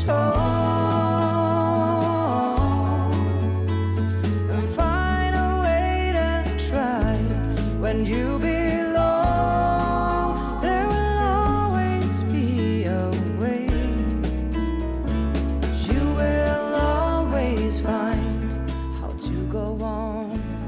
home and find a way to try. When you belong, there will always be a way. You will always find how to go on.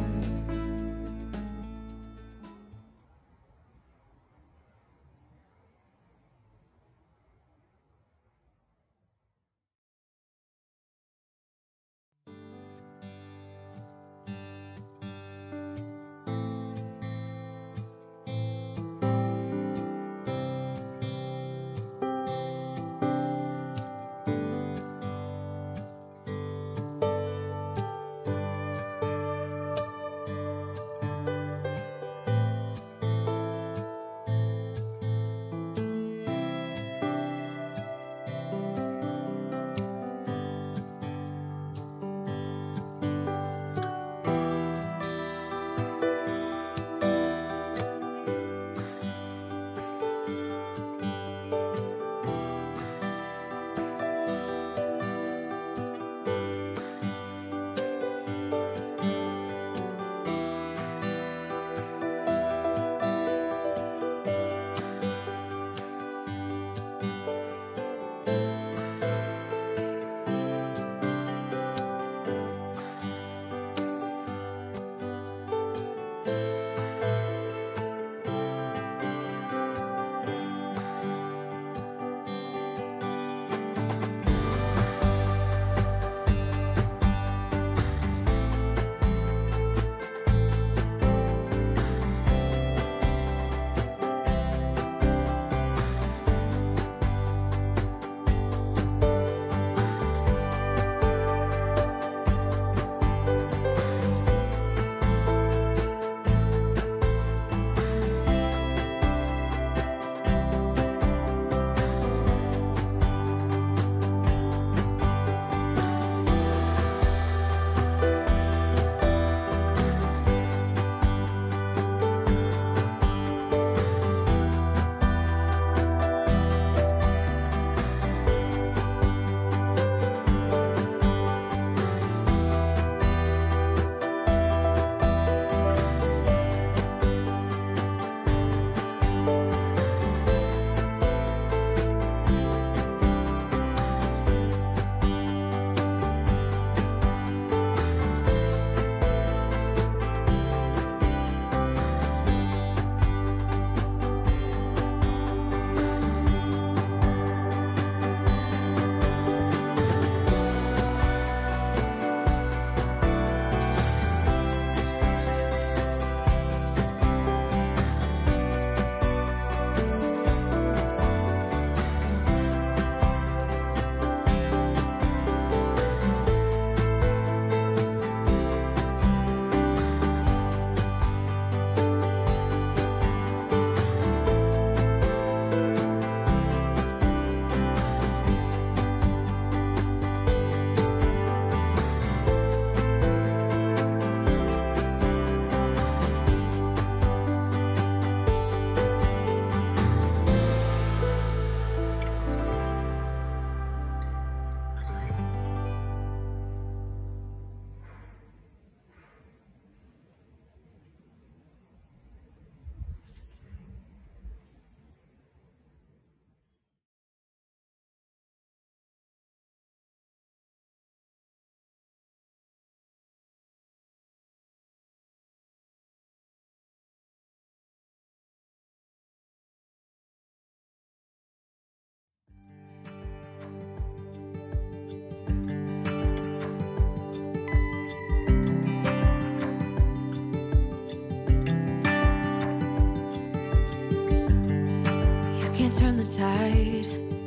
can't turn the tide.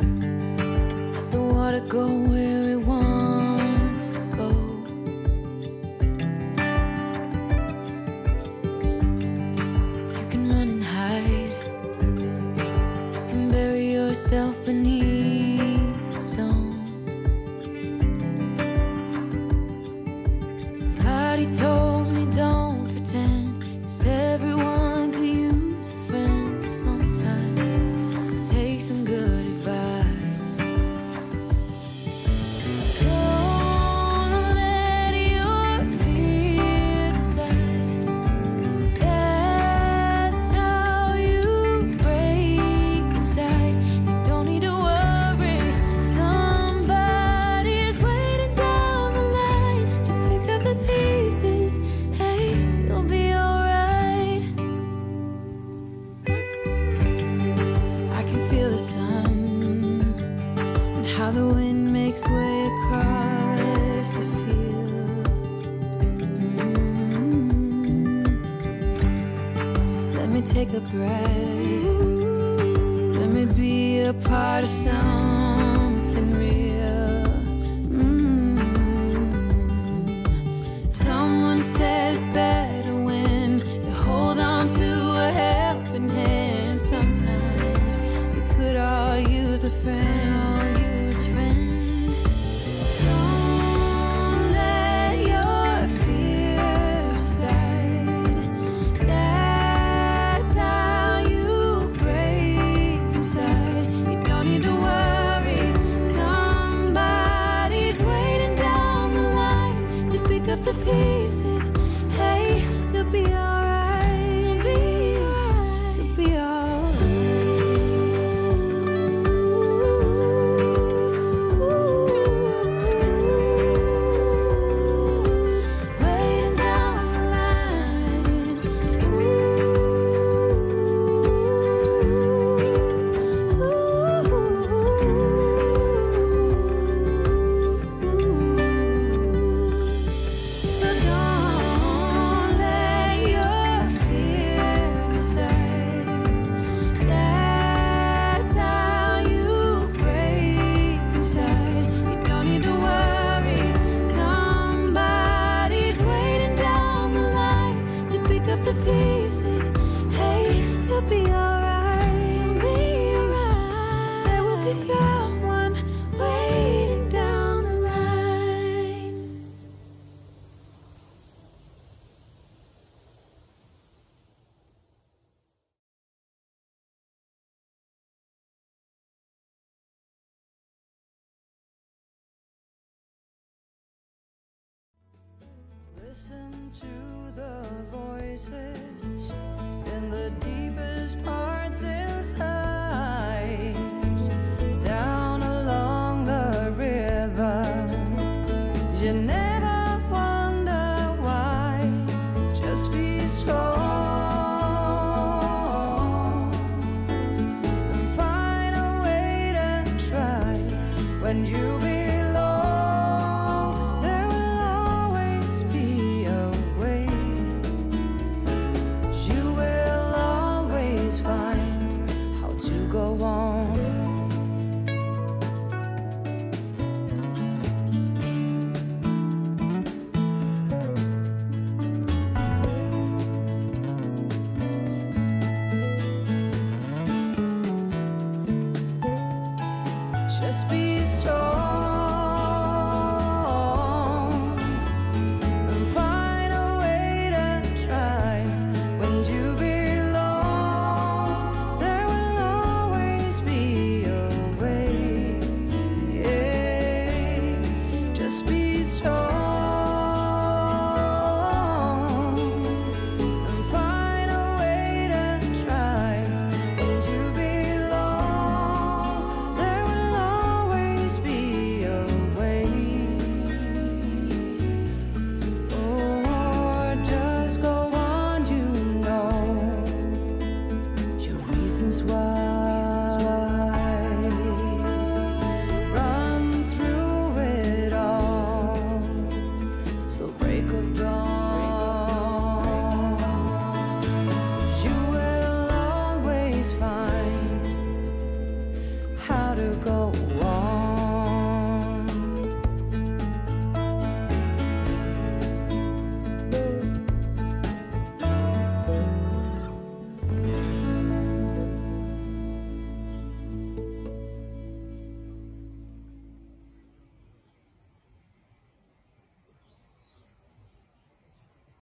Let the water go where it wants to go. You can run and hide. You can bury yourself beneath the stones. Somebody told me don't pretend, 'cause everyone could use a friend sometimes. Take some good advice. makes way across the fields. Let me take a breath. Let me be a part of something real. Someone said it's better when you hold on to a helping hand. Sometimes we could all use a friend. Don't let your fears decide. That's how you break inside. You don't need to worry. Somebody's waiting down the line to pick up the pieces. Hey, you'll be alright. You'll be alright. Waiting down the line. So don't let your fear decide. That's how you break inside. You don't need to worry. Somebody's waiting down the line to pick up the pieces. Hey, you'll be alright. There will be someone waiting down the line. Listen to the voices in the deepest parts inside. Down along the river, you never wonder why. Just be strong and find a way to try when you be